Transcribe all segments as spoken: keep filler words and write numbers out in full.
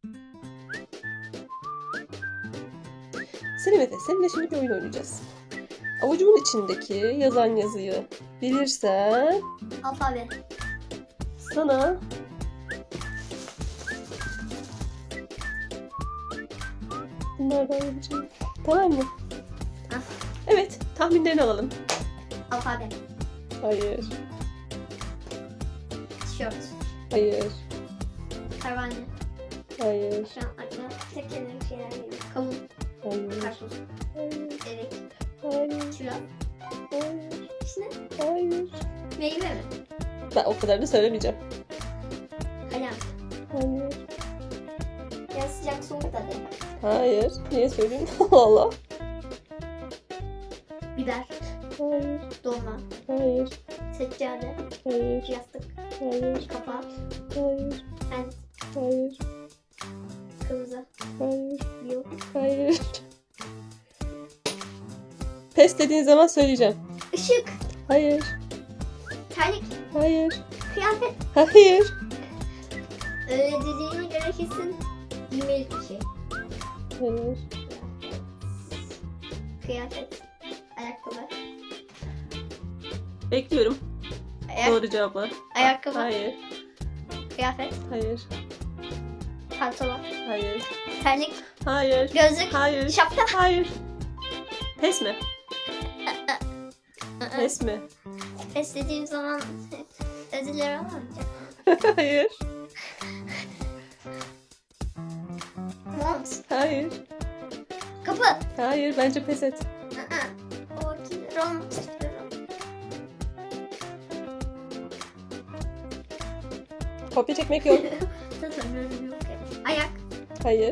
Selim Efe, seninle şimdi bir oyun oynayacağız. Avucumun içindeki yazan yazıyı bilirsen Alfabe. sana bunlardan yapacağım. Tamam mı? Ah. Evet, tahminlerini alalım. Alfabe. Hayır, Tişört. hayır, Pervane. hayır, Şu an aklıma tek kelime şeyler geliyor. Kavun. hayır, Karpuz. hayır, Erik. hayır, Kiraz. hayır, İşte hayır. meyve mi? Ben o kadarını söylemeyeceğim. Kalem. Hayır, Ya sıcak soğuk da değil. hayır. Niye söyleyeyim? Allah. Biber. Hayır, Dolma. hayır, Seccade. hayır, Yastık. hayır, Kapak. hayır, Ent. hayır, Kırmızı. hayır, Yıl. hayır. Pes dediğin zaman söyleyeceğim. Işık. Hayır, Terlik. hayır, Kıyafet. hayır, Öyle dediğine göre kesin giymelik bir şey. hayır. Kıyafet. Ayakkabı. Bekliyorum. Ayak Doğru cevabı. ayakkabı. Hayır, Kıyafet. hayır, Pantolon. hayır, Terlik. hayır, Gözlük. hayır, Şapka. hayır. Pes mi? Pes mi? Pes dediğim zaman ödüller alamayacak. Hayır, Mont. hayır, Kapı. hayır. Bence pes et. Ortidron. Kopya çekmek yok. Ayak. Hayır,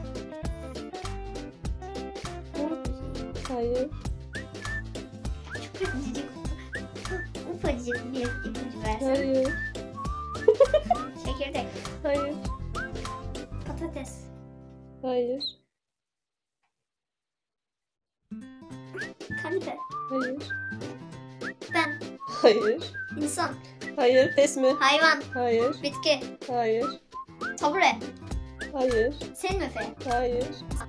Mont. hayır, Çok ufacık. Ufacık bir ipucu versen. hayır, Çekirdek. hayır, Patates. hayır, Kanepe. hayır, Ben. hayır, İnsan. hayır. Pes mi? Hayvan. Hayır, Bitki. hayır, Tabure. hayır, Senin Efe. hayır.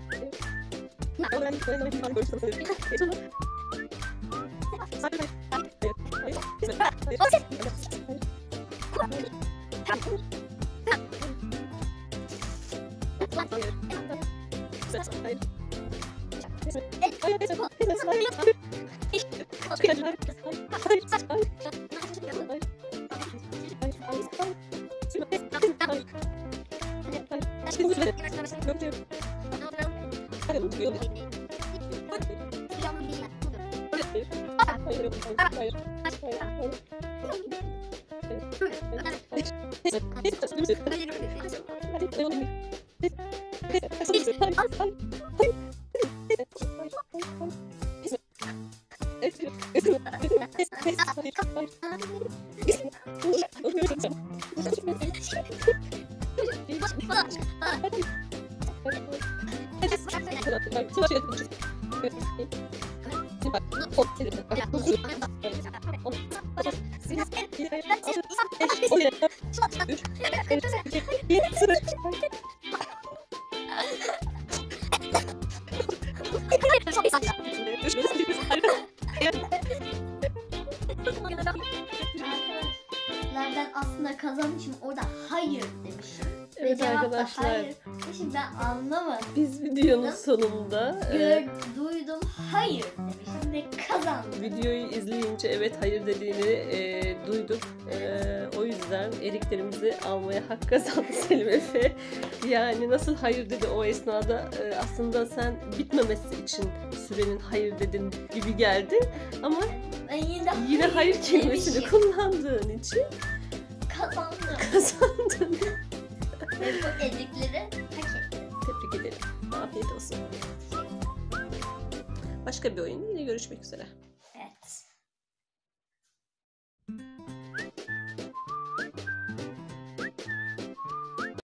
Ben aslında kazanmışım. Orada hayır demişim. Ve Evet cevap da arkadaşlar. hayır. Şimdi ben anlamadım. Biz videonun sonunda e, Gör, duydum hayır demişim ve kazandım. videoyu izleyince evet hayır dediğini e, duyduk. E, o yüzden eriklerimizi almaya hak kazandı Selim Efe. Yani nasıl hayır dedi o esnada e, aslında sen bitmemesi için sürenin hayır dedin gibi geldi. Ama Ben yine, de yine hayır kelimesini demişim. kullandığın için Kazandım. kazandın. Ve bu erikleri hak ettim. Tebrik ederim. Afiyet olsun. Başka bir oyun yine görüşmek üzere.